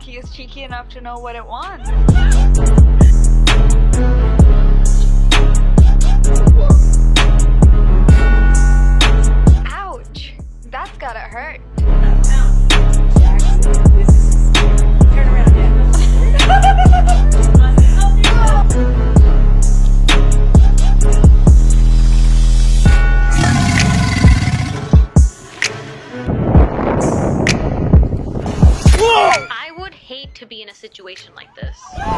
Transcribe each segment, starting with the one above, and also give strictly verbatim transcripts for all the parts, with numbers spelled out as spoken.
monkey is cheeky enough to know what it wants. Ouch! That's gotta hurt. Turn around, I would hate to be in a situation like this.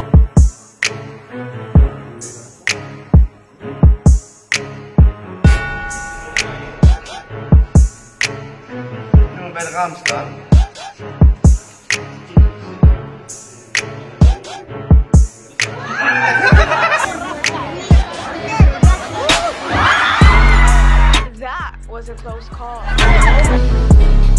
Jongen, bij de raam staan. That was a close call.